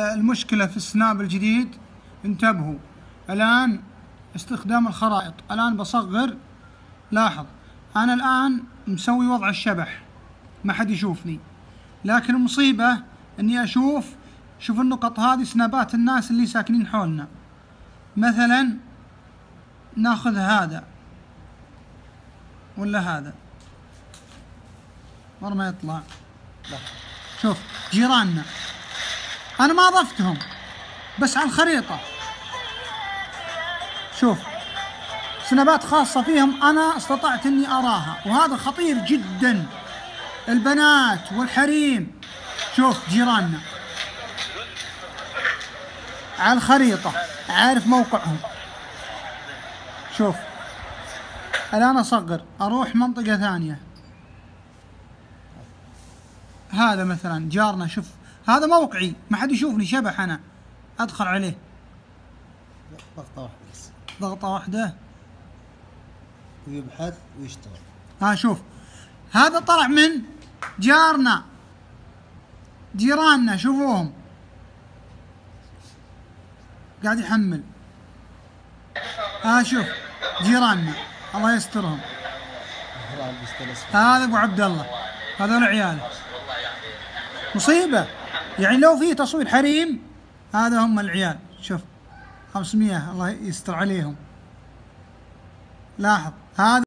المشكلة في السناب الجديد، انتبهوا الآن استخدام الخرائط. الآن بصغر، لاحظ أنا الآن مسوي وضع الشبح ما حد يشوفني، لكن المصيبة أني شوف النقط هذه سنابات الناس اللي ساكنين حولنا. مثلا ناخذ هذا ولا هذا، ورا ما يطلع. شوف جيراننا، أنا ما أضفتهم بس على الخريطة، شوف سنابات خاصة فيهم أنا استطعت أني أراها، وهذا خطير جدا. البنات والحريم، شوف جيراننا على الخريطة عارف موقعهم. شوف الآن أصغر أروح منطقة ثانية، هذا مثلا جارنا، شوف هذا موقعي ما حد يشوفني، شبح أنا أدخل عليه ضغطة واحدة بس، ضغطة واحدة ويبحث ويشتغل. شوف هذا طلع من جارنا، جيراننا شوفوهم قاعد يحمل. شوف جيراننا الله يسترهم. هذا ابو عبد الله، هذول عياله. مصيبة يعني لو في تصوير حريم، هذا هم العيال. شوف 500 الله يستر عليهم. لاحظ هذا